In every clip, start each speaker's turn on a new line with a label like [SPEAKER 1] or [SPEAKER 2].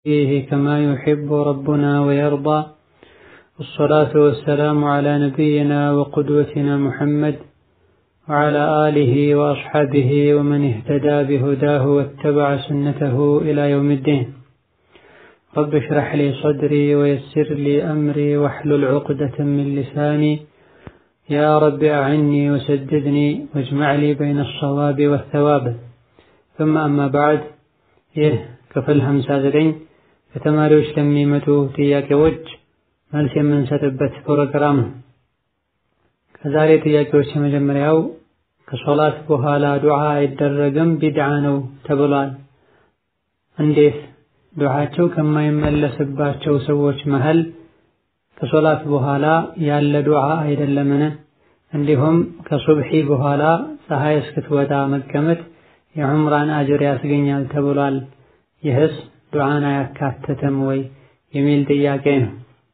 [SPEAKER 1] فيه كما يحب ربنا ويرضى، والصلاة والسلام على نبينا وقدوتنا محمد وعلى آله وأصحابه ومن اهتدى بهداه واتبع سنته إلى يوم الدين. رب اشرح لي صدري ويسر لي أمري واحلل عقدة من لساني يا رب أعني وسددني واجمع لي بين الصواب والثواب. ثم أما بعد، ክፍል 59 ከተማሪዎች ለሚመጡ ጥያቄዎች መልስ የምንሰጥበት ፕሮግራም ነው። ከዛሬ ጥያቄዎች የመጀመሪያው ከሶላት በኋላ ዱዓ አይደረግም ቢድዓ ነው ተብሏል። እንዴት ዱዓቸው ከማይመለስባቸው ሰዎች መሃል ከሶላት በኋላ ያለ ዱዓ አይደለምን? እንዲሁም ከሱብሒ በኋላ ፀሐይ እስክትወጣ መቀመጥ የዑምራን አጅር ያስገኛል ተብሏል። ይህስ ዱዓን አያካትትም ወይ የሚል ጥያቄ ነው።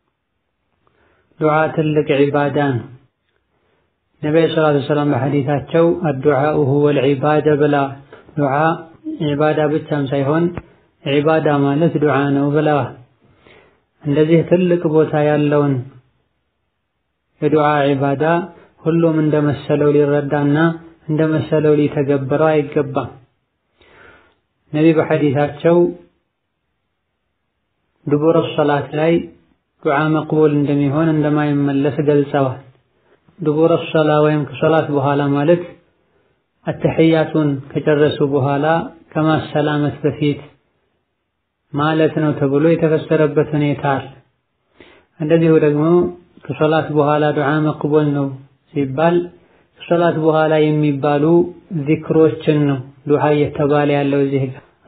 [SPEAKER 1] ዱዓ ትልቅ ዒባዳ ነው። ነብዩ ሰለላሁ ዐለይሂ ወሰለም በሐዲታቸው አዱዓኡ ሁወል ዒባዳ ብላ ዱዓ ዒባዳ ብቻም ሳይሆን ዒባዳ ማለት ዱዓ ነው ብለዋል። እንደዚህ ትልቅ ቦታ ያለውን የዱዓ ዒባዳ ሁሉም እንደመሰለው ሊረዳና እንደመሰለው ሊተገበረው አይገባም። ነቢ በሐዲታቸው ዱቡረ ሶላት ላይ ዱዓ መቅቡል እንደሚሆን እንደማይመለስ ገልጸዋል። ዱቡረ ሶላ ወይም ከሶላት በኋላ ማለት አተሕያቱን ከጨረሱ በኋላ ከማሰላመት በፊት ማለት ነው ተብሎ የተፈሰረበት ሁኔታ አለ። እንደዚሁ ደግሞ ከሶላት በኋላ ዱዓ መቅቡል ነው ሲባል ከሶላት በኋላ የሚባሉ ዚክሮችን ነው ዱዓ እየተባለ ያለው። እዚህ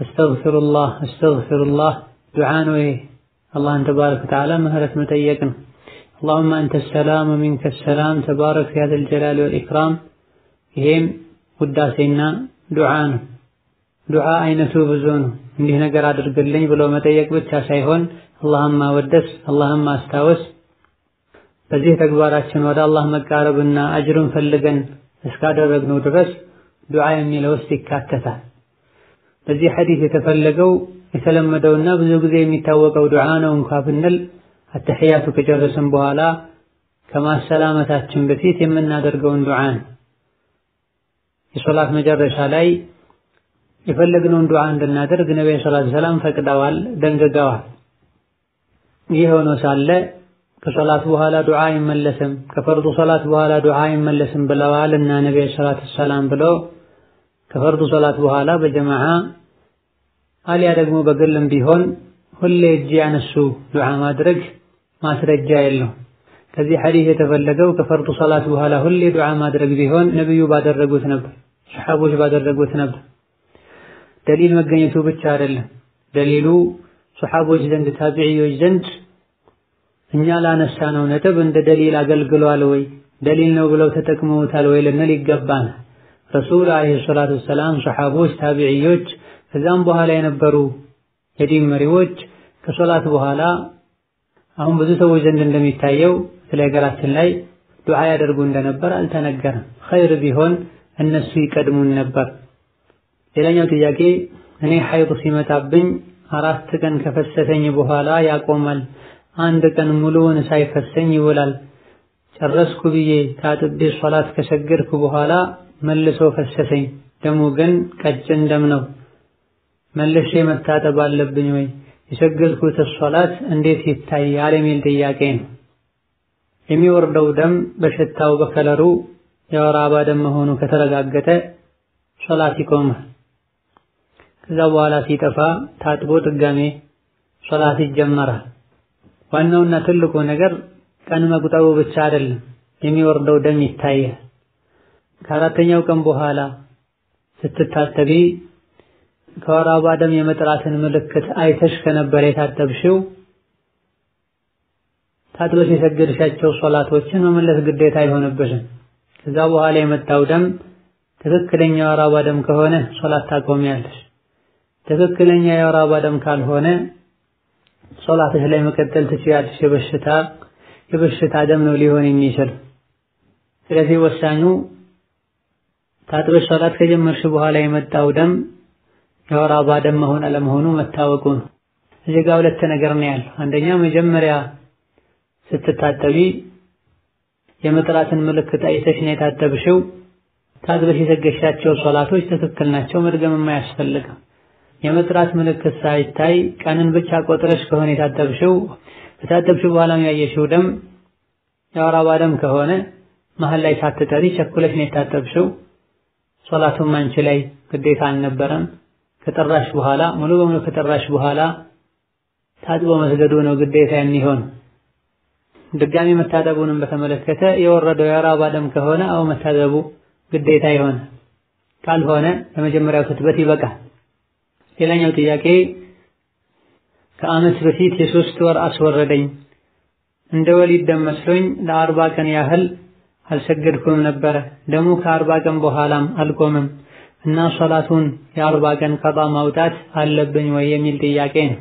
[SPEAKER 1] አስተግፊሩላህ ዱዓ ነው። አላህን ተባረከ ወተዓላ ምህረት መጠየቅ ነው። አላሁመ አንተ ሰላም ወሚንከ ሰላም ተባረክ ያ ዘል ጀላሊ ወል ኢክራም። ይሄም ውዳሴና ዱዓ ነው። ዱዓ አይነቱ ብዙ ነው። እንዲህ ነገር አድርግልኝ ብሎ መጠየቅ ብቻ ሳይሆን አላህን ማወደስ፣ አላህን ማስታወስ፣ በዚህ ተግባራችን ወደ አላህ መቃረብና አጅርን ፈልገን እስካደረግነው ድረስ ዱዓ የሚለው ውስጥ ይካተታል። በዚህ ሐዲስ የተፈለገው የተለመደውና ብዙ ጊዜ የሚታወቀው ዱዓ ነው እንኳ ብንል አተሕያቱ ከጨረስን በኋላ ከማሰላመታችን በፊት የምናደርገውን ዱዓ ነው። የሶላት መጨረሻ ላይ የፈለግነውን ዱዓ እንድናደርግ ነብዩ ሰለላሁ ዐለይሂ ወሰለም ፈቅደዋል፣ ደንግገዋል። ይህ ሆኖ ሳለ ከሶላት በኋላ ዱዓ አይመለስም፣ ከፈርዱ ሶላት በኋላ ዱዓ አይመለስም ብለዋል እና ነብዩ ሰለላሁ ዐለይሂ ወሰለም ብለው ከፈርዱ ሶላት በኋላ በጀማዓ አልያ ደግሞ በግልም ቢሆን ሁሌ እጅ ያነሱ ዱዓ ማድረግ ማስረጃ የለውም። ከዚህ ሐዲስ የተፈለገው ከፈርዱ ሶላት በኋላ ሁሌ ዱዓ ማድረግ ቢሆን ነብዩ ባደረጉት ነበር፣ ሰሐቦች ባደረጉት ነበር። ደሊል መገኘቱ ብቻ አይደለም፣ ደሊሉ ሰሐቦች ዘንድ ታቢዒዎች ዘንድ እኛ ላነሳነው ነጥብ እንደ ደሊል አገልግሏል ወይ ደሊል ነው ብለው ተጠቅመውታል ወይ ልንል ይገባል። ረሱል አለይሂ ሰላቱ ወሰላም፣ ሰሐቦች፣ ታቢዒዎች ከዛም በኋላ የነበሩ የዲን መሪዎች ከሶላት በኋላ አሁን ብዙ ሰዎች ዘንድ እንደሚታየው ስለ ሀገራችን ላይ ዱዓ ያደርጉ እንደነበር አልተነገረም። ኸይር ቢሆን እነሱ ይቀድሙን ነበር። ሌላኛው ጥያቄ እኔ ሐይድ ሲመጣብኝ 4 ቀን ከፈሰሰኝ በኋላ ያቆማል፣ 1 ቀን ሙሉውን ሳይፈሰኝ ይውላል። ጨረስኩ ብዬ ታጥቤ ሶላት ከሰገድኩ በኋላ መልሶ ፈሰሰኝ፣ ደሙ ግን ቀጭን ደም ነው። መልሼ መታጠብ አለብኝ ወይ? የሰገድኩት ሶላት እንዴት ይታያል የሚል ጥያቄ ነው። የሚወርደው ደም በሽታው በከለሩ የወር አበባ ደም መሆኑ ከተረጋገጠ ሶላት ይቆማል። ከዛ በኋላ ሲጠፋ ታጥቦ ድጋሜ ሶላት ይጀመራል። ዋናውና ትልቁ ነገር ቀን መቁጠሩ ብቻ አይደለም፣ የሚወርደው ደም ይታያል። ከአራተኛው ቀን በኋላ ስትታጠቢ ከወር አበባ ደም የመጥራትን ምልክት አይተሽ ከነበር የታጠብሽው ታጥበሽ የሰገድሻቸው ሶላቶችን መመለስ ግዴታ አይሆንብሽም። ከዛ በኋላ የመጣው ደም ትክክለኛ የወር አበባ ደም ከሆነ ሶላት ታቆሚያለሽ። ትክክለኛ የወር አበባ ደም ካልሆነ ሶላትሽ ላይ መቀጠል ትችያለሽ። የበሽታ ደም ነው ሊሆን የሚችል። ስለዚህ ወሳኙ ታጥበሽ ሶላት ከጀመርሽ በኋላ የመጣው ደም የወር አበባ ደም መሆን አለመሆኑ መታወቁ ነው። እዚህ ጋር ሁለት ነገር ነው ያለው። አንደኛ መጀመሪያ ስትታጠቢ የመጥራትን ምልክት አይተሽ ነው የታጠብሽው። ታጥበሽ የሰገድሻቸው ሶላቶች ትክክል ናቸው፣ መድገምም አያስፈልግም። የመጥራት ምልክት ሳይታይ ቀንን ብቻ ቆጥረሽ ከሆነ የታጠብሽው ከታጠብሽው በኋላ ያየሽው ደም የወር አበባ ደም ከሆነ መሀል ላይ ሳትጠሪ ቸኩለሽ ነው የታጠብሽው። ሶላቱም አንቺ ላይ ግዴታ አልነበረም። ከጠራሽ በኋላ ሙሉ በሙሉ ከጠራሽ በኋላ ታጥቦ መስገዱ ነው ግዴታ የሚሆን። ድጋሚ መታጠቡንም በተመለከተ የወረደው የወር አበባ ደም ከሆነ አው መታጠቡ ግዴታ ይሆን፣ ካልሆነ ለመጀመሪያው ክትበት ይበቃል። ሌላኛው ጥያቄ ከዓመት በፊት የ3 ወር አስወረደኝ። እንደ ወሊድ ደም መስሎኝ ለ40 ቀን ያህል አልሰገድኩም ነበር። ደሙ ከ40 ቀን በኋላም አልቆምም እና ሶላቱን የ40 ቀን ቀጣ ማውጣት አለብኝ ወይ የሚል ጥያቄ ነው።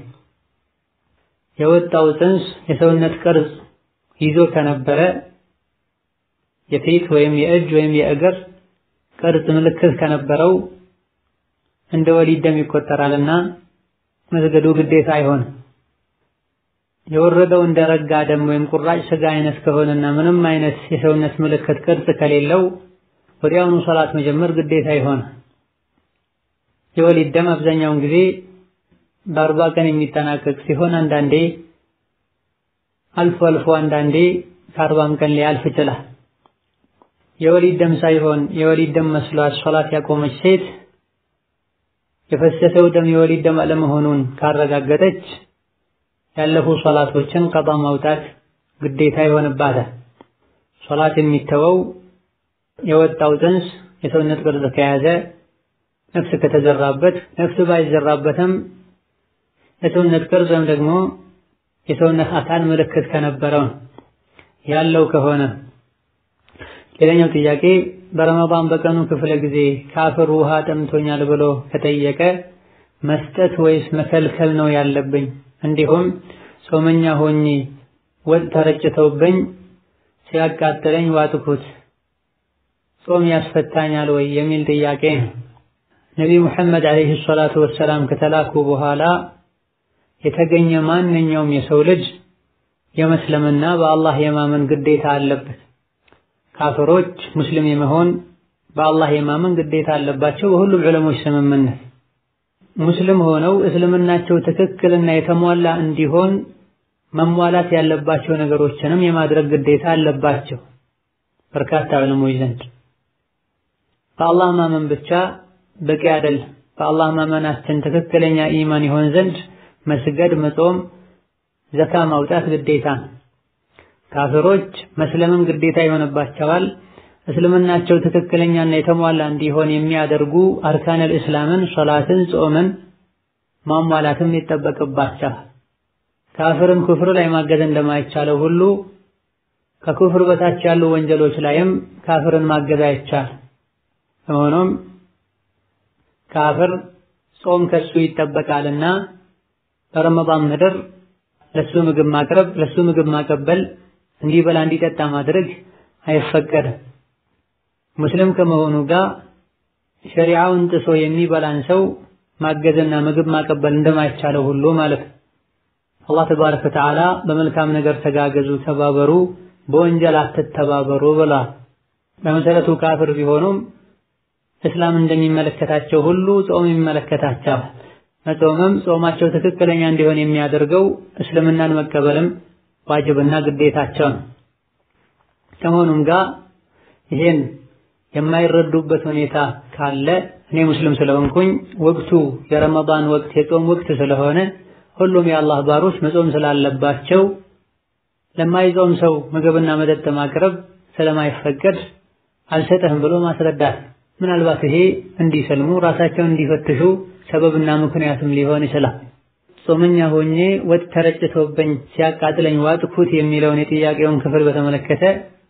[SPEAKER 1] የወጣው ጽንስ የሰውነት ቅርጽ ይዞ ከነበረ የፊት ወይም የእጅ ወይም የእግር ቅርጽ ምልክት ከነበረው እንደ ወሊድ ደም ይቆጠራልና መስገዱ ግዴታ አይሆንም። የወረደው እንደ ረጋ ደም ወይም ቁራጭ ስጋ አይነት ከሆነና ምንም አይነት የሰውነት ምልክት ቅርጽ ከሌለው ወዲያውኑ ሶላት መጀመር ግዴታ ይሆናል። የወሊድ ደም አብዛኛውን ጊዜ በ40 ቀን የሚጠናቀቅ ሲሆን አንዳንዴ አልፎ አልፎ አንዳንዴ ከ40 ቀን ሊያልፍ ይችላል። የወሊድ ደም ሳይሆን የወሊድ ደም መስሏት ሶላት ያቆመች ሴት የፈሰሰው ደም የወሊድ ደም አለመሆኑን ካረጋገጠች ያለፉ ሶላቶችን ቀጣ ማውጣት ግዴታ ይሆንባታል። ሶላት የሚተወው የወጣው ጽንስ የሰውነት ቅርጽ ከያዘ፣ ነፍስ ከተዘራበት፣ ነፍስ ባይዘራበትም የሰውነት ቅርጽ ወይም ደግሞ የሰውነት አካል ምልክት ከነበረው ያለው ከሆነ። ሌላኛው ጥያቄ በረመዳን በቀኑ ክፍለ ጊዜ ካፍር ውሃ ጠምቶኛል ብሎ ከጠየቀ መስጠት ወይስ መከልከል ነው ያለብኝ? እንዲሁም ጾመኛ ሆኜ ወጥ ተረጭተውብኝ ሲያቃጥለኝ ዋጥኩት ጾም ያስፈታኛል ወይ የሚል ጥያቄ ነው። ነብዩ መሐመድ አለይሂ ሰላቱ ወሰላም ከተላኩ በኋላ የተገኘ ማንኛውም የሰው ልጅ የመስለምና በአላህ የማመን ግዴታ አለበት። ካፍሮች ሙስሊም የመሆን በአላህ የማመን ግዴታ አለባቸው በሁሉም ዑለሞች ስምምነት። ሙስሊም ሆነው እስልምናቸው ትክክልና የተሟላ እንዲሆን መሟላት ያለባቸው ነገሮችንም የማድረግ ግዴታ አለባቸው በርካታ ዑለሞች ዘንድ። በአላህ ማመን ብቻ በቂ አይደለም። በአላህ ማመናችን ትክክለኛ ኢማን ይሆን ዘንድ መስገድ፣ መጾም፣ ዘካ ማውጣት ግዴታ ነው። ካፍሮች መስለምም ግዴታ ይሆንባቸዋል። እስልምናቸው ትክክለኛና የተሟላ እንዲሆን የሚያደርጉ አርካነል እስላምን ሶላትን፣ ጾምን ማሟላትም ይጠበቅባቸዋል። ካፍርን ኩፍር ላይ ማገዝ እንደማይቻለው ሁሉ ከኩፍር በታች ያሉ ወንጀሎች ላይም ካፍርን ማገዝ አይቻልም። ሆኖም ካፍር ጾም ከሱ ይጠበቃልና በረመዳን ምድር ለሱ ምግብ ማቅረብ፣ ለሱ ምግብ ማቀበል፣ እንዲበላ እንዲጠጣ ማድረግ አይፈቀድም። ሙስሊም ከመሆኑ ጋር ሸሪዓውን ጥሶ የሚበላን ሰው ማገዝና ምግብ ማቀበል እንደማይቻለው ሁሉ ማለት ነው። አላህ ተባረከ ወተዓላ በመልካም ነገር ተጋገዙ፣ ተባበሩ፣ በወንጀል አትተባበሩ ብሏል። በመሰረቱ ካፍር ቢሆኑም እስላም እንደሚመለከታቸው ሁሉ ጾም ይመለከታቸዋል። መጾምም ጾማቸው ትክክለኛ እንዲሆን የሚያደርገው እስልምናን መቀበልም ዋጅብና ግዴታቸው ነው። ከመሆኑም ጋር ይሄን የማይረዱበት ሁኔታ ካለ እኔ ሙስሊም ስለሆንኩኝ ወቅቱ የረመዳን ወቅት የጾም ወቅት ስለሆነ ሁሉም የአላህ ባሮች መጾም ስላለባቸው ለማይጾም ሰው ምግብና መጠጥ ማቅረብ ስለማይፈቀድ አልሰጠህም ብሎ ማስረዳት። ምናልባት ይሄ እንዲሰልሙ ራሳቸውን እንዲፈትሹ ሰበብና ምክንያትም ሊሆን ይችላል። ጾመኛ ሆኜ ወጥ ተረጭቶብኝ ሲያቃጥለኝ ዋጥኩት የሚለውን የጥያቄውን ክፍል በተመለከተ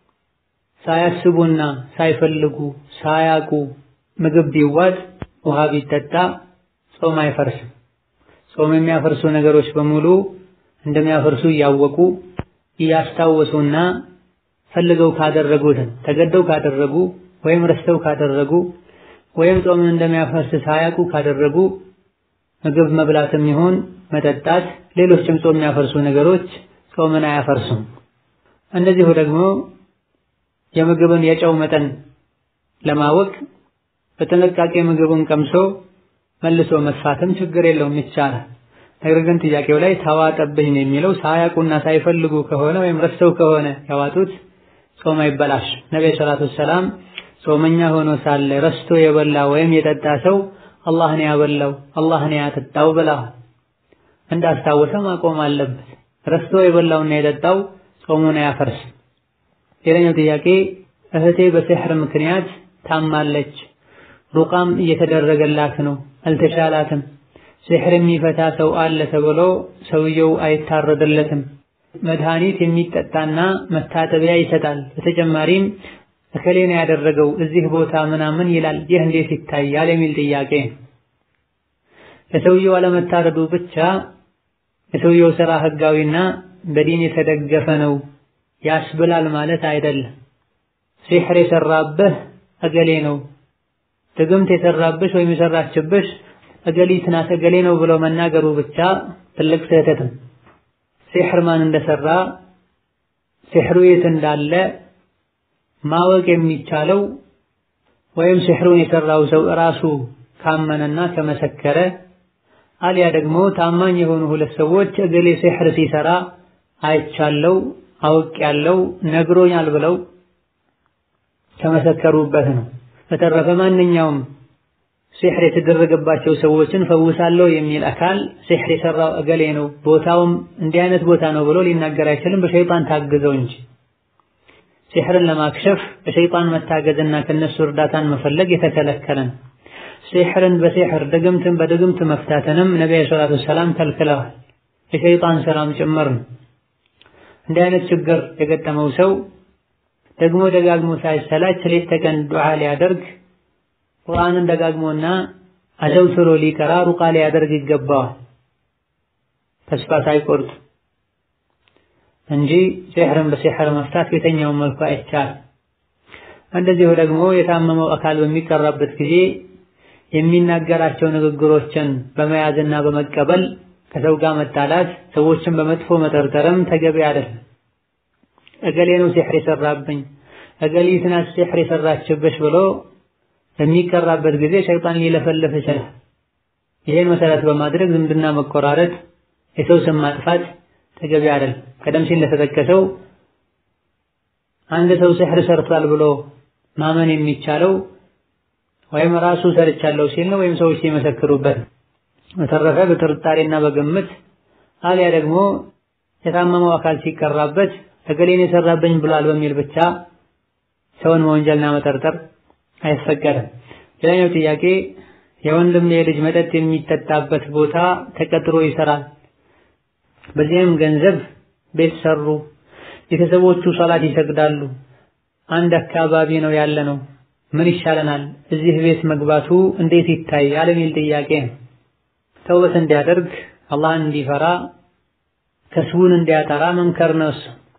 [SPEAKER 1] ሳያስቡና ሳይፈልጉ ሳያቁ ምግብ ቢዋጥ ውሃ ቢጠጣ ጾም አይፈርስም። ጾም የሚያፈርሱ ነገሮች በሙሉ እንደሚያፈርሱ እያወቁ እያስታወሱና ፈልገው ካደረጉት ተገደው ካደረጉ ወይም ረስተው ካደረጉ ወይም ጾምን እንደሚያፈርስ ሳያቁ ካደረጉ ምግብ መብላትም ይሁን መጠጣት፣ ሌሎችም ጾም የሚያፈርሱ ነገሮች ጾምን አያፈርሱም። እንደዚሁ ደግሞ የምግብን የጨው መጠን ለማወቅ በጥንቃቄ ምግቡን ቀምሶ መልሶ መጥፋትም ችግር የለውም ይቻላል። ነገር ግን ጥያቄው ላይ ተዋጠብኝ ነው የሚለው ሳያውቁና ሳይፈልጉ ከሆነ ወይም ረስተው ከሆነ ያዋጡት ጾም አይበላሽ። ነብዩ ሰለላሁ ዐለይሂ ወሰለም ጾመኛ ሆኖ ሳለ ረስቶ የበላ ወይም የጠጣ ሰው አላህ ነው ያበላው አላህ ነው ያጠጣው ብለዋል። እንዳስታወሰ ማቆም አለበት። ረስቶ የበላውና የጠጣው ጾሙን አያፈርስ። ሌላኛው ጥያቄ እህቴ በሲህር ምክንያት ታማለች፣ ሩቃም እየተደረገላት ነው፣ አልተሻላትም። ሲህር የሚፈታ ሰው አለ ተብሎ ሰውየው አይታረድለትም። መድኃኒት የሚጠጣና መታጠቢያ ይሰጣል። በተጨማሪም እከሌ ነው ያደረገው እዚህ ቦታ ምናምን ይላል። ይህ እንዴት ይታያል የሚል ጥያቄ። ለሰውየው አለመታረዱ ብቻ የሰውየው ሥራ ህጋዊና በዲን የተደገፈ ነው ያስብላል ማለት አይደለም። ሲህር የሰራብህ እገሌ ነው፣ ድግምት የሰራብሽ ወይም የሰራችብሽ እገሊት ናት እገሌ ነው ብሎ መናገሩ ብቻ ትልቅ ስህተት ነው። ሲህር ማን እንደሰራ ሲህሩ የት እንዳለ ማወቅ የሚቻለው ወይም ሲህሩን የሰራው ሰው ራሱ ካመነና ከመሰከረ አልያ ደግሞ ታማኝ የሆኑ ሁለት ሰዎች እገሌ ሲህር ሲሰራ አይቻለው አውቄያለው ነግሮኛል ብለው ከመሰከሩበት ነው። በተረፈ ማንኛውም ሲህር የተደረገባቸው ሰዎችን ፈውሳለሁ የሚል አካል ሲህር የሰራው እገሌ ነው ቦታውም እንዲህ አይነት ቦታ ነው ብሎ ሊናገር አይችልም፣ በሸይጣን ታግዘው እንጂ። ሲህርን ለማክሸፍ በሸይጣን መታገዝና ከነሱ እርዳታን መፈለግ የተከለከለ ነው። ሲህርን በሲህር ድግምትን በድግምት መፍታትንም ነብዩ ሰለላሁ ዐለይሂ ወሰለም ከልክለዋል። የሸይጣን ስራም ጭምር ነው። እንዲህ አይነት ችግር የገጠመው ሰው ደግሞ ደጋግሞ ሳይሰላች ሌት ተቀን ዱዓ ሊያደርግ ቁርአንን ደጋግሞና አዘውትሮ ሊቀራ ሩቃ ሊያደርግ ይገባዋል፣ ተስፋ ሳይቆርጥ እንጂ ሲህርን በሲህር መፍታት በየትኛውም መልኩ አይቻልም። እንደዚሁ ደግሞ የታመመው አካል በሚቀራበት ጊዜ የሚናገራቸው ንግግሮችን በመያዝና በመቀበል ከሰው ጋር መጣላት፣ ሰዎችን በመጥፎ መጠርጠርም ተገቢ አይደለም። እገሌ ነው ሲህር የሰራብኝ እገሊት ናት ሲህር የሰራችብሽ ብሎ በሚቀራበት ጊዜ ሸይጣን ሊለፈልፍ ይችላል። ይሄን መሰረት በማድረግ ዝምድና መቆራረጥ፣ የሰው ስም ማጥፋት ተገቢ አይደለም። ቀደም ሲል እንደተጠቀሰው አንድ ሰው ሲህር ሰርቷል ብሎ ማመን የሚቻለው ወይም ራሱ ሰርቻለሁ ሲል ነው ወይም ሰዎች ሲመሰክሩበት። በተረፈ በጥርጣሬና በግምት አልያ ደግሞ የታመመው አካል ሲቀራበት እገሌን የሰራብኝ ብሏል በሚል ብቻ ሰውን መወንጀልና መጠርጠር አይፈቀድም። ሌላኛው ጥያቄ የወንድም የልጅ መጠጥ የሚጠጣበት ቦታ ተቀጥሮ ይሰራል። በዚህም ገንዘብ ቤት ሰሩ፣ ቤተሰቦቹ ሶላት ይሰግዳሉ፣ አንድ አካባቢ ነው ያለነው፣ ምን ይሻለናል? እዚህ ቤት መግባቱ እንዴት ይታያል? የሚል ጥያቄ ነው። ተውበት እንዲያደርግ አላህን እንዲፈራ ከስቡን እንዲያጠራ መምከር ነው።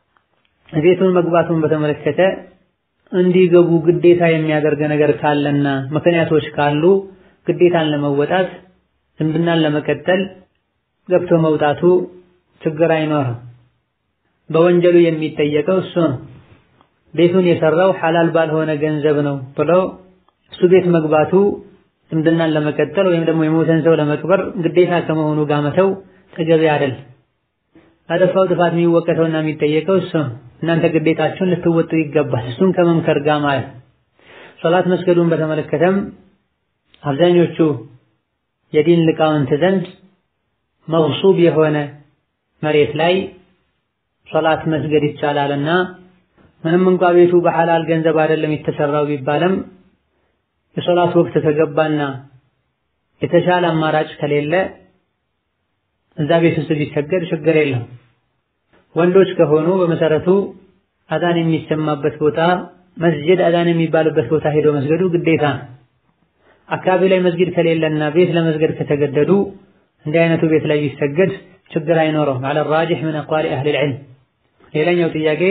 [SPEAKER 1] ቤቱን መግባቱን በተመለከተ እንዲገቡ ግዴታ የሚያደርግ ነገር ካለና ምክንያቶች ካሉ ግዴታን ለመወጣት ዝምድናን ለመቀጠል ገብቶ መውጣቱ ችግር አይኖርም። በወንጀሉ የሚጠየቀው እሱ ነው። ቤቱን የሰራው ሐላል ባልሆነ ገንዘብ ነው ብሎ እሱ ቤት መግባቱ ዝምድናን ለመቀጠል ወይም ደግሞ የሞተን ሰው ለመቅበር ግዴታ ከመሆኑ ጋር መተው ተገቢ አይደል። አጠፋው ጥፋት የሚወቀሰውና የሚጠየቀው እሱ ነው። እናንተ ግዴታችሁን ልትወጡ ይገባል። እሱን ከመምከር ጋር ማለት ሶላት መስገዱን በተመለከተም አብዛኞቹ የዲን ሊቃውንት ዘንድ መግሱብ የሆነ መሬት ላይ ሶላት መስገድ ይቻላልና ምንም እንኳ ቤቱ በሐላል ገንዘብ አይደለም የተሰራው ቢባልም የሶላት ወቅት ተገባና የተሻለ አማራጭ ከሌለ እዛ ቤት ውስጥ ቢሰገድ ችግር የለም። ወንዶች ከሆኑ በመሰረቱ አዛን የሚሰማበት ቦታ መስጂድ አዛን የሚባልበት ቦታ ሄዶ መስገዱ ግዴታ ነው። አካባቢ ላይ መስጊድ ከሌለና ቤት ለመስገድ ከተገደዱ እንዲህ አይነቱ ቤት ላይ ቢሰገድ ችግር አይኖረውም። على الراجح من اقوال اهل العلم። ሌላኛው ጥያቄ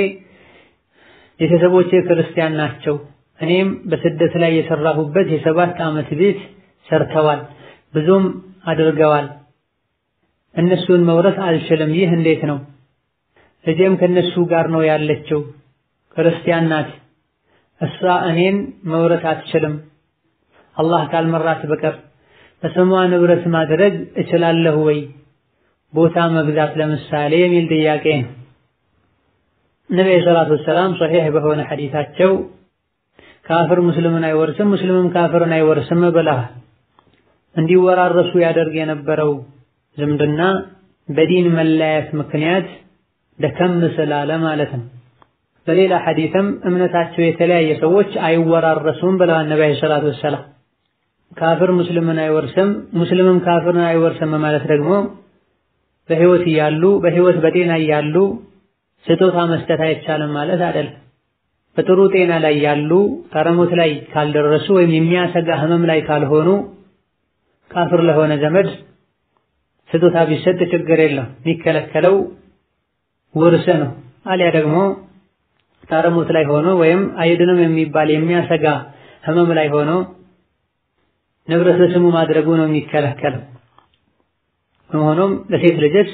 [SPEAKER 1] ቤተሰቦቼ ክርስቲያን ናቸው፣ እኔም በስደት ላይ የሰራሁበት የ7 ዓመት ቤት ሰርተዋል፣ ብዙም አድርገዋል። እነሱን መውረስ አልችልም። ይህ እንዴት ነው? ልጄም ከነሱ ጋር ነው ያለችው፣ ክርስቲያን ናት። እሷ እኔን መውረስ አትችልም። አላህ ካልመራት በቀር በስሟ ንብረት ማድረግ እችላለሁ ወይ? ቦታ መግዛት ለምሳሌ የሚል ጥያቄ ነው። ነብዩ ሰለላሁ ዐለይሂ ወሰለም ሶሒህ በሆነ ሐዲሳቸው ካፍር ሙስሊምን አይወርስም፣ ሙስሊምም ካፍርን አይወርስም ብለዋል። እንዲወራረሱ ያደርግ የነበረው ዝምድና በዲን መለያየት ምክንያት ደከም ስላለ ማለት ነው። በሌላ ሐዲስም እምነታቸው የተለያየ ሰዎች አይወራረሱም ብለዋል ነብዩ ሰለላሁ ዐለይሂ ወሰለም። ካፍር ሙስሊምን አይወርስም፣ ሙስሊምም ካፍርን አይወርስም ማለት ደግሞ በህይወት እያሉ በህይወት በጤና እያሉ ስጦታ መስጠት አይቻልም ማለት አይደለም። በጥሩ ጤና ላይ ያሉ ከረሞት ላይ ካልደረሱ ወይም የሚያሰጋ ህመም ላይ ካልሆኑ ካፍር ለሆነ ዘመድ ስጦታ ቢሰጥ ችግር የለም። የሚከለከለው ውርስ ነው። አሊያ ደግሞ ከረሞት ላይ ሆኖ ወይም አይድንም የሚባል የሚያሰጋ ህመም ላይ ሆኖ ንብረት ለስሙ ማድረጉ ነው የሚከለከለው። ሆኖም ለሴት ልጅ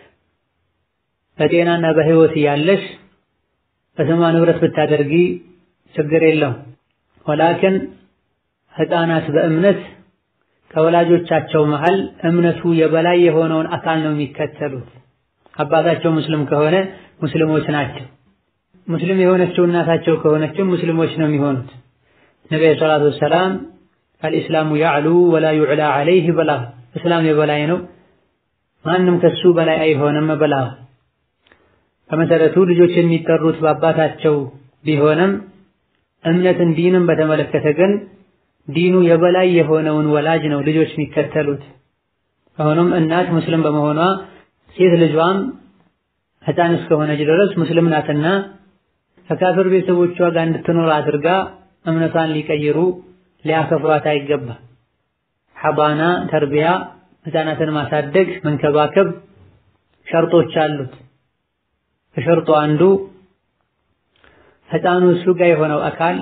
[SPEAKER 1] በጤናና በህይወት ያለሽ በስሟ ንብረት ብታደርጊ ችግር የለውም። ወላኪን ህፃናት በእምነት ከወላጆቻቸው መሃል እምነቱ የበላይ የሆነውን አካል ነው የሚከተሉት። አባታቸው ሙስሊም ከሆነ ሙስሊሞች ናቸው። ሙስሊም የሆነችው እናታቸው ከሆነችም ሙስሊሞች ነው የሚሆኑት። ነብዩ ሰለላሁ ዐለይሂ ወሰለም አልኢስላሙ ያዕሉ ወላ ዩዕላ ዐለይሂ ብላ፣ እስላም የበላይ ነው ማንም ከሱ በላይ አይሆንም ብላ። በመሰረቱ ልጆች የሚጠሩት በአባታቸው ቢሆንም እምነትን ዲንን በተመለከተ ግን ዲኑ የበላይ የሆነውን ወላጅ ነው ልጆች የሚከተሉት። ሆኖም እናት ሙስሊም በመሆኗ ሴት ልጇም ህፃን እስከሆነች ድረስ ሙስሊም ናትና ከካፍር ቤተሰቦቿ ጋር እንድትኖር አድርጋ እምነቷን ሊቀይሩ ሊያከፍሯት አይገባ። ሐባና ተርቢያ ህፃናትን ማሳደግ መንከባከብ ሸርጦች አሉት። ከሸርጡ አንዱ ህፃኑ እሱ ጋር የሆነው አካል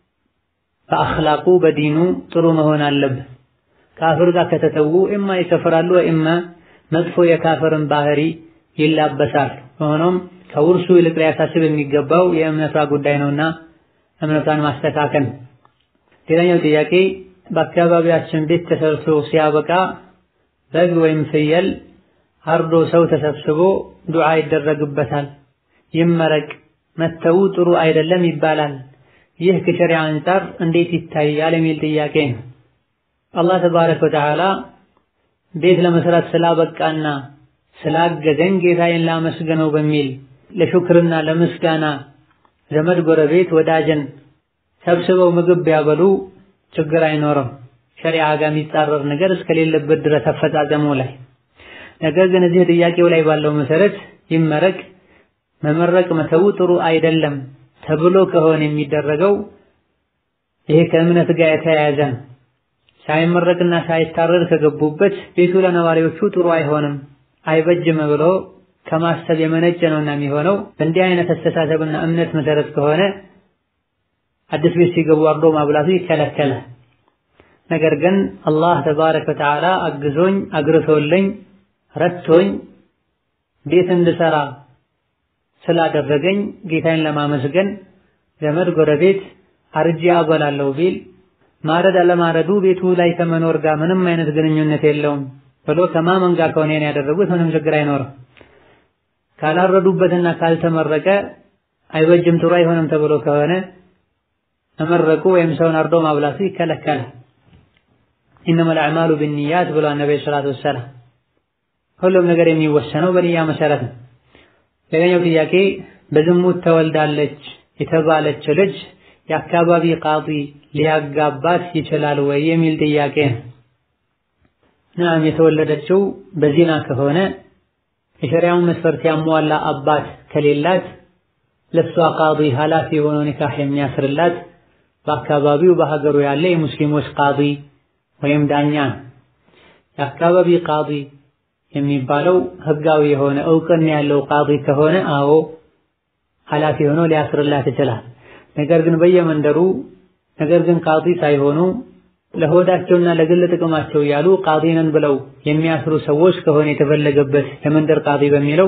[SPEAKER 1] በአኽላቁ በዲኑ ጥሩ መሆን አለበት። ካፍር ጋር ከተተዉ እማ ይከፍራሉ ወእማ መጥፎ የካፍርን ባህሪ ይላበሳል። ሆኖም ከውርሱ ይልቅ ሊያሳስብ የሚገባው የእምነቷ ጉዳይ ነውና እምነቷን ማስተካከል። ሌላኛው ጥያቄ በአካባቢያችን ቤት ተሰርቶ ሲያበቃ በግ ወይም ፍየል አርዶ ሰው ተሰብስቦ ዱዓ ይደረግበታል። ይመረቅ መተው ጥሩ አይደለም ይባላል። ይህ ከሸሪዓ አንፃር እንዴት ይታያል የሚል ጥያቄ ነው። አላህ ተባረከ ወተዓላ ቤት ለመስራት ስላበቃና ስላገዘኝ ጌታዬን ላመስግነው በሚል ለሹክርና ለምስጋና ዘመድ ጎረቤት ወዳጅን ሰብስበው ምግብ ቢያበሉ ችግር አይኖርም። ሸሪዓ ጋር የሚጻረር ነገር እስከሌለበት ድረስ አፈጻጸሙ ላይ። ነገር ግን እዚህ ጥያቄው ላይ ባለው መሰረት ይመረቅ መመረቅ መተው ጥሩ አይደለም ተብሎ ከሆነ የሚደረገው ይሄ ከእምነት ጋር የተያያዘ ነው። ሳይመረቅና ሳይታረድ ከገቡበት ቤቱ ለነዋሪዎቹ ጥሩ አይሆንም አይበጅም ብሎ ከማሰብ የመነጨ ነውና የሚሆነው። በእንዲህ አይነት አስተሳሰብና እምነት መሰረት ከሆነ አዲስ ቤት ሲገቡ አርዶ ማብላቱ ይከለከላል። ነገር ግን አላህ ተባረከ ወተዓላ አግዞኝ አግርቶልኝ ረድቶኝ ቤት እንድሰራ ስላደረገኝ ጌታዬን ለማመስገን ዘመድ ጎረቤት አርጄ አበላለሁ ቢል ማረድ አለማረዱ ቤቱ ላይ ከመኖር ጋር ምንም አይነት ግንኙነት የለውም ብሎ ከማመን ጋር ከሆነ ያደረጉት ምንም ችግር አይኖርም። ካላረዱበትና ካልተመረቀ አይበጅም ጥሩ አይሆንም ተብሎ ከሆነ ተመረቁ ወይም ሰውን አርዶ ማብላቱ ይከለከላል። ኢነመል አዕማሉ ቢንኒያት ብሏል ነብዩ ሰለላሁ ዐለይሂ ወሰለም። ሁሉም ነገር የሚወሰነው በንያ መሰረት ነው። ሌላኛው ጥያቄ በዝሙት ተወልዳለች የተባለች ልጅ የአካባቢ ቃዲ ሊያጋባት ይችላል ወይ የሚል ጥያቄ ነው። ናም የተወለደችው በዚና ከሆነ የሸሪዓውን መስፈርት ያሟላ አባት ከሌላት ለሷ ቃዲ ኃላፊ የሆነው ኒካህ የሚያስርላት በአካባቢው በሀገሩ ያለ የሙስሊሞች ቃዲ ወይም ዳኛ። የአካባቢ ቃዲ የሚባለው ህጋዊ የሆነ እውቅና ያለው ቃዲ ከሆነ አዎ ኃላፊ ሆኖ ሊያስርላት ይችላል። ነገር ግን በየመንደሩ ነገር ግን ቃዲ ሳይሆኑ ለሆዳቸውና ለግል ጥቅማቸው ያሉ ቃዲነን ብለው የሚያስሩ ሰዎች ከሆነ የተፈለገበት የመንደር ቃዲ በሚለው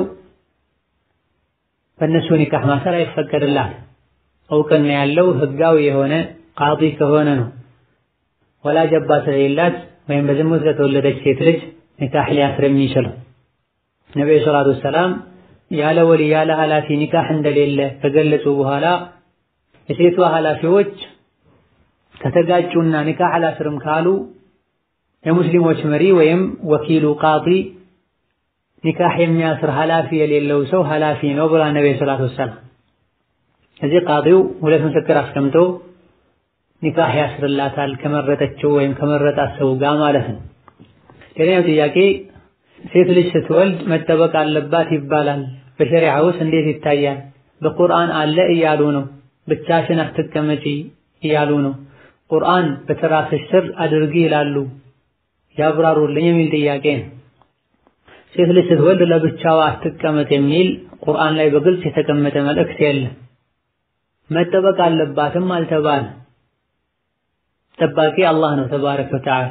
[SPEAKER 1] በእነሱ ኒካህ ማሰር አይፈቀድላት። እውቅና ያለው ህጋዊ የሆነ ቃዲ ከሆነ ነው። ወላጅ አባት የሌላት ወይም በዝሙት ለተወለደች ሴት ልጅ ኒካህ ሊያስር የሚችለው። ነብዩ ሰለላሁ ዐለይሂ ወሰለም ያለ ወሊ ያለ ኃላፊ ኒካህ እንደሌለ ከገለጹ በኋላ የሴቷ ኃላፊዎች ከተጋጩና ኒካህ አላስርም ካሉ የሙስሊሞች መሪ ወይም ወኪሉ ቃዲ ኒካህ የሚያስር ኃላፊ የሌለው ሰው ኃላፊ ነው ብላ ነብዩ ሰለላሁ ዐለይሂ ወሰለም። እዚህ ቃዲው ሁለት ምስክር አስቀምጦ ኒካህ ያስርላታል ከመረጠችው ወይም ከመረጣት ሰው ጋር ማለት ነው። ሌላው ጥያቄ ሴት ልጅ ስትወልድ መጠበቅ አለባት ይባላል። በሸሪዓ ውስጥ እንዴት ይታያል? በቁርአን አለ እያሉ ነው። ብቻሽን አትቀመጪ እያሉ ነው። ቁርአን በትራስሽ ስር አድርጊ ይላሉ። ያብራሩልኝ የሚል ጥያቄ ነው። ሴት ልጅ ስትወልድ ለብቻዋ አትቀመጥ የሚል ቁርአን ላይ በግልጽ የተቀመጠ መልእክት የለም። መጠበቅ አለባትም አልተባለ። ጠባቂ አላህ ነው ተባረከ ወተዓላ።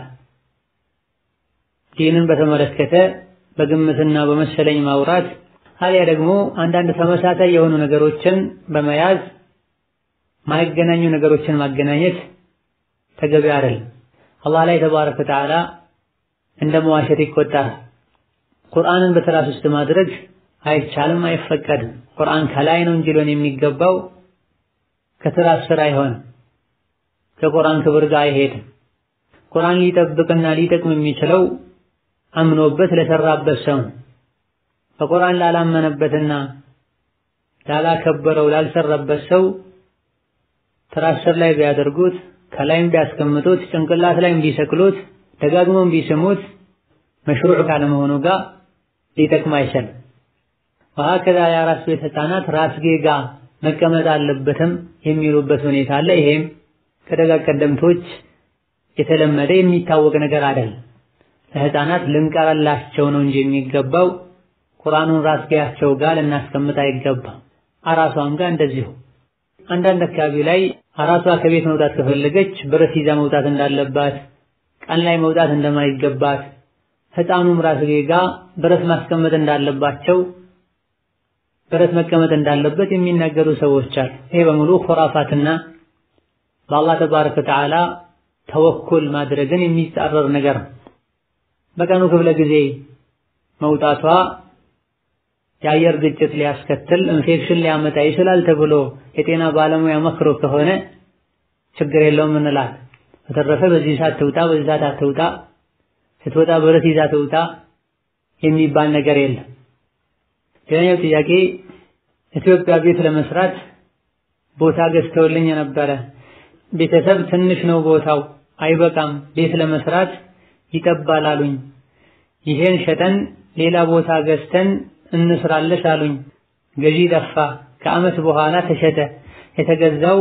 [SPEAKER 1] ዲንን በተመለከተ በግምትና በመሰለኝ ማውራት አልያ ደግሞ አንዳንድ ተመሳሳይ የሆኑ ነገሮችን በመያዝ ማይገናኙ ነገሮችን ማገናኘት ተገቢ አይደለም። አላህ ላይ ተባረከ ወተዓላ እንደ መዋሸት ይቆጠራል። ቁርአንን በትራስ ውስጥ ማድረግ አይቻልም፣ አይፈቀድም። ቁርአን ከላይ ነው እንጂ ሊሆን የሚገባው ከትራስ ስር አይሆንም። ከቁርአን ክብር ጋር አይሄድም። ቁርአን ሊጠብቅና ሊጠቅም የሚችለው አምኖበት ለሰራበት ሰው። በቁርአን ላላመነበትና ላላከበረው ላልሰራበት ሰው ትራስ ስር ላይ ቢያደርጉት ከላይም ቢያስቀምጡት ጭንቅላት ላይም ቢሰቅሉት ደጋግሞም ቢስሙት መሽሩዕ ካለመሆኑ ጋር ሊጠቅም አይችልም። ወሀከዛ የአራስ ቤት ህፃናት ራስጌ ጋር መቀመጥ አለበትም የሚሉበት ሁኔታ አለ። ይሄም ከደጋግ ቀደምቶች የተለመደ የሚታወቅ ነገር አይደለም። ለህፃናት ልንቀራላቸው ነው እንጂ የሚገባው ቁርአኑን ራስጌያቸው ጋር ልናስቀምጥ አይገባም። አራሷም ጋር እንደዚሁ። አንዳንድ አካባቢ ላይ አራሷ ከቤት መውጣት ከፈለገች ብረት ይዛ መውጣት እንዳለባት፣ ቀን ላይ መውጣት እንደማይገባት፣ ህፃኑም ራስጌ ጋር ብረት ማስቀመጥ እንዳለባቸው፣ ብረት መቀመጥ እንዳለበት የሚናገሩ ሰዎች አሉ። ይሄ በሙሉ ኹራፋትና በአላህ ተባረከ ወተዓላ ተወኩል ማድረግን የሚጻረር ነገር ነው። በቀኑ ክፍለ ጊዜ መውጣቷ የአየር ግጭት ሊያስከትል ኢንፌክሽን ሊያመጣ ይችላል ተብሎ የጤና ባለሙያ መክሮ ከሆነ ችግር የለውም እንላለን። በተረፈ በዚህ ሰዓት ትውጣ በዚህ ሰዓት አትውጣ፣ ስትወጣ ብረት ይዛ ትውጣ የሚባል ነገር የለም። ሌላኛው ጥያቄ ኢትዮጵያ ቤት ለመስራት ቦታ ገዝተውልኝ ነበረ። ቤተሰብ ትንሽ ነው ቦታው አይበቃም፣ ቤት ለመስራት ይጠባል አሉኝ። ይሄን ሸጠን ሌላ ቦታ ገዝተን እንስራለሽ አሉኝ። ገዢ ጠፋ። ከዓመት በኋላ ተሸጠ። የተገዛው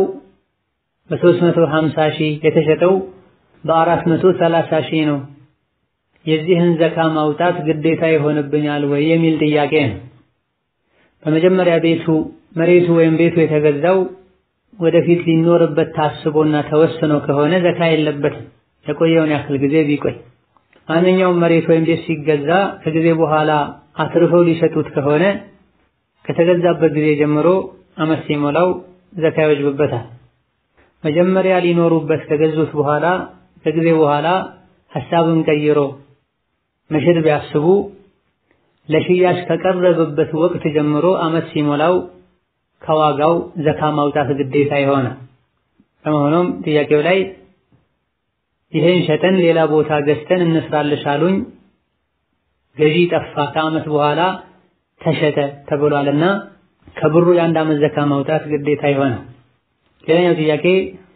[SPEAKER 1] በ350 ሺህ የተሸጠው በ430 ሺህ ነው። የዚህን ዘካ ማውጣት ግዴታ ይሆንብኛል ወይ የሚል ጥያቄ ነው። በመጀመሪያ መሬቱ ወይም ቤቱ የተገዛው ወደፊት ሊኖርበት ታስቦና ተወስኖ ከሆነ ዘካ የለበትም። የቆየውን ያክል ጊዜ ቢቆይ። ማንኛውም መሬት ወይም ቤት ሲገዛ ከጊዜ በኋላ አትርፈው ሊሸጡት ከሆነ ከተገዛበት ጊዜ ጀምሮ ዓመት ሲሞላው ዘካ ይወጅብበታል። መጀመሪያ ሊኖሩበት ከገዙት በኋላ ከጊዜ በኋላ ሐሳብን ቀይሮ መሸጥ ቢያስቡ ለሽያጭ ከቀረበበት ወቅት ጀምሮ ዓመት ሲሞላው ከዋጋው ዘካ ማውጣት ግዴታ ይሆናል። በመሆኑም ጥያቄው ላይ ይሄን ሸጠን ሌላ ቦታ ገዝተን እንስራልሽ አሉኝ፣ ገዢ ጠፋ፣ ከዓመት በኋላ ተሸጠ ተብሏልና ከብሩ የአንድ ዓመት ዘካ ማውጣት ግዴታ ይሆናል። ሌላኛው ጥያቄ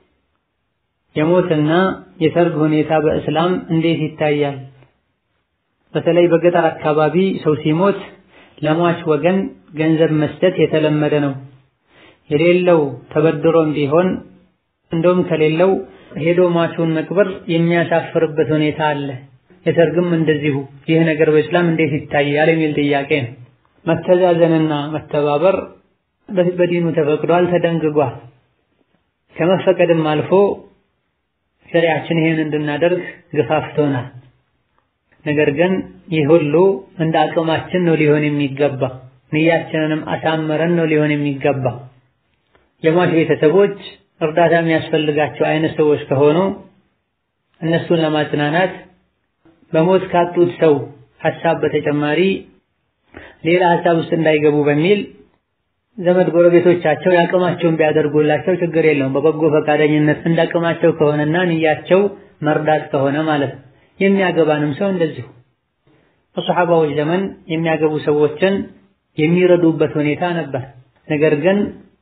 [SPEAKER 1] የሞትና የሰርግ ሁኔታ በእስላም እንዴት ይታያል? በተለይ በገጠር አካባቢ ሰው ሲሞት ለሟች ወገን ገንዘብ መስጠት የተለመደ ነው። የሌለው ተበድሮም ቢሆን እንደውም ከሌለው ሄዶ ሟቹን መቅበር የሚያሳፍርበት ሁኔታ አለ። የሰርግም እንደዚሁ። ይህ ነገር በእስላም እንዴት ይታያል የሚል ጥያቄ ነው። መተዛዘንና መተባበር በዲኑ ተፈቅዷል፣ ተደንግጓል። ከመፈቀድም አልፎ ሸሪዓችን ይሄን እንድናደርግ ገፋፍቶናል። ነገር ግን ይህ ሁሉ እንደ አቅማችን ነው ሊሆን የሚገባ። ንያችንንም አሳመረን ነው ሊሆን የሚገባ። የሟች ቤተሰቦች እርዳታ የሚያስፈልጋቸው አይነት ሰዎች ከሆኑ እነሱን ለማጽናናት በሞት ካጡት ሰው ሐሳብ በተጨማሪ ሌላ ሐሳብ ውስጥ እንዳይገቡ በሚል ዘመድ ጎረቤቶቻቸው ያቅማቸውን ቢያደርጉላቸው ችግር የለውም። በበጎ ፈቃደኝነት እንዳቅማቸው ከሆነና ንያቸው መርዳት ከሆነ ማለት ነው። የሚያገባንም ሰው እንደዚሁ በሰሐባዎች ዘመን የሚያገቡ ሰዎችን የሚረዱበት ሁኔታ ነበር። ነገር ግን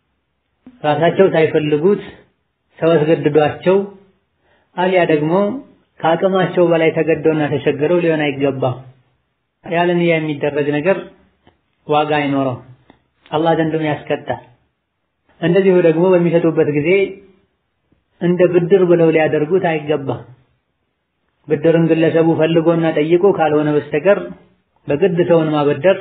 [SPEAKER 1] ራሳቸው ሳይፈልጉት ሰው አስገድዷቸው አልያ ደግሞ ከአቅማቸው በላይ ተገደውና ተቸግረው ሊሆን አይገባም። ያለ ንያ የሚደረግ ነገር ዋጋ አይኖረው፣ አላህ ዘንድም ያስቀጣል። እንደዚሁ ደግሞ በሚሰጡበት ጊዜ እንደ ብድር ብለው ሊያደርጉት አይገባም። ብድርን ግለሰቡ ፈልጎና ጠይቆ ካልሆነ በስተቀር በግድ ሰውን ማበደር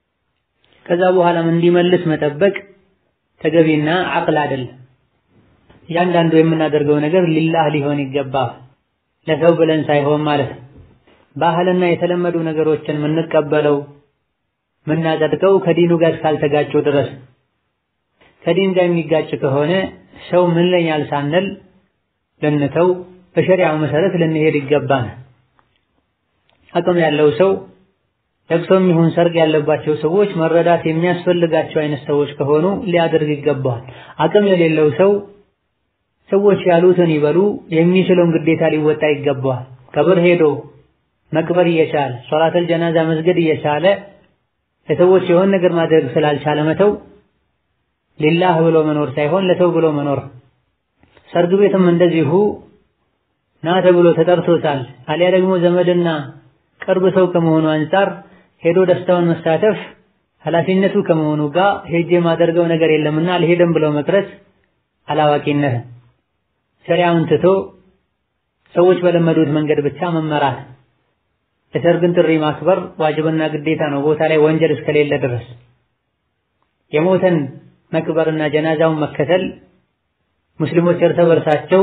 [SPEAKER 1] ከዛ በኋላም እንዲመልስ መጠበቅ ተገቢና አቅል አይደለም። እያንዳንዱ የምናደርገው ነገር ሊላህ ሊሆን ይገባል፣ ለሰው ብለን ሳይሆን ማለት ነው። ባህልና የተለመዱ ነገሮችን የምንቀበለው የምናጸድቀው ከዲኑ ጋር ካልተጋጩ ድረስ። ከዲን ጋር የሚጋጭ ከሆነ ሰው ምን ለኛል ሳንል ልንተው በሸሪዓው መሰረት ልንሄድ ይገባናል። አቅም ያለው ሰው ለቅሶም ይሁን ሰርግ ያለባቸው ሰዎች መረዳት የሚያስፈልጋቸው አይነት ሰዎች ከሆኑ ሊያደርግ ይገባዋል። አቅም የሌለው ሰው ሰዎች ያሉትን ይበሉ፣ የሚችለውን ግዴታ ሊወጣ ይገባዋል። ቀብር ሄዶ መቅበር እየቻለ ሶላተል ጀናዛ መስገድ እየቻለ ለሰዎች የሆነ ነገር ማድረግ ስላልቻለ መተው ሊላህ ብሎ መኖር ሳይሆን ለሰው ብሎ መኖር። ሰርግ ቤትም እንደዚሁ ና ተብሎ ተጠርቶታል፣ አሊያ ደግሞ ዘመድና ቅርብ ሰው ከመሆኑ አንፃር ሄዶ ደስታውን መሳተፍ ኃላፊነቱ ከመሆኑ ጋር ሄጄ ማደርገው ነገር የለምና አልሄድም ብሎ መቅረት አላዋቂነት። ሸሪዓውን ትቶ ሰዎች በለመዱት መንገድ ብቻ መመራት። የሰርግን ጥሪ ማክበር ዋጅብና ግዴታ ነው፣ ቦታ ላይ ወንጀል እስከሌለ ድረስ። የሞተን መቅበርና ጀናዛውን መከተል ሙስሊሞች እርስ በርሳቸው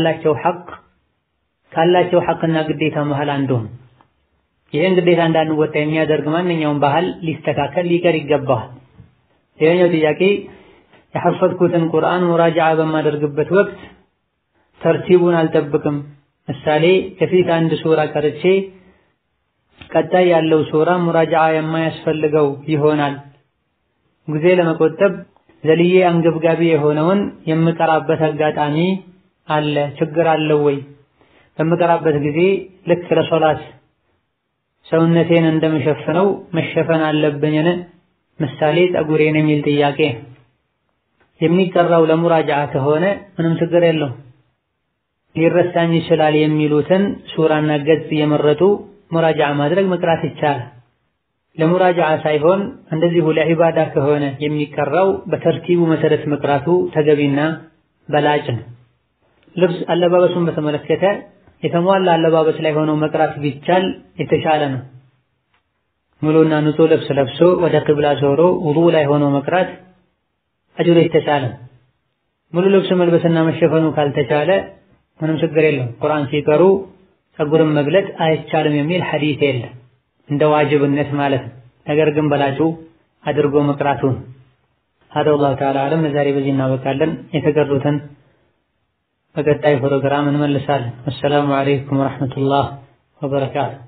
[SPEAKER 1] ካላቸው ሐቅና ግዴታ መሃል አንዱ ነው። ይህን ግዴታ እንዳንወጣ የሚያደርግ ማንኛውም ባህል ሊስተካከል ሊቀር ይገባዋል። ሌላኛው ጥያቄ የሐፈዝኩትን ቁርአን ሙራጃዓ በማደርግበት ወቅት ተርቲቡን አልጠብቅም። ምሳሌ ከፊት አንድ ሱራ ቀርቼ ቀጣይ ያለው ሱራ ሙራጃዓ የማያስፈልገው ይሆናል። ጊዜ ለመቆጠብ ዘልዬ አንገብጋቢ የሆነውን የምቀራበት አጋጣሚ አለ፣ ችግር አለው ወይ? በምቀራበት ጊዜ ልክ ለሶላት ሰውነቴን እንደምሸፍነው መሸፈን አለብኝን? ምሳሌ ፀጉሬን የሚል ጥያቄ። የሚቀራው ለሙራጃዓ ከሆነ ምንም ችግር የለው። ሊረሳኝ ይችላል የሚሉትን ሱራና ገጽ የመረጡ ሙራጃዓ ማድረግ መቅራት ይቻላል። ለሙራጃዓ ሳይሆን እንደዚሁ ለዒባዳ ከሆነ የሚቀራው በተርቲቡ መሰረት መቅራቱ ተገቢና በላጭ ነው። ልብስ አለባበሱን በተመለከተ የተሟላ አለባበስ ላይ ሆኖ መቅራት ቢቻል የተሻለ ነው። ሙሉና ንጹህ ልብስ ለብሶ ወደ ቂብላ ዞሮ ውዱእ ላይ ሆኖ መቅራት አጅሩ የተሻለ። ሙሉ ልብስ መልበስና መሸፈኑ ካልተቻለ ምንም ችግር የለም። ቁርአን ሲቀሩ ፀጉርን መግለጥ አይቻልም የሚል ሐዲስ የለም፣ እንደ ዋጅብነት ማለት ነው። ነገር ግን በላጩ አድርጎ መቅራቱን هذا والله تعالى أعلم። ዛሬ በዚህ እናበቃለን። የተቀሩትን በቀጣይ ፕሮግራም እንመልሳለን። አሰላሙ አለይኩም ወራህመቱላህ ወበረካቱ።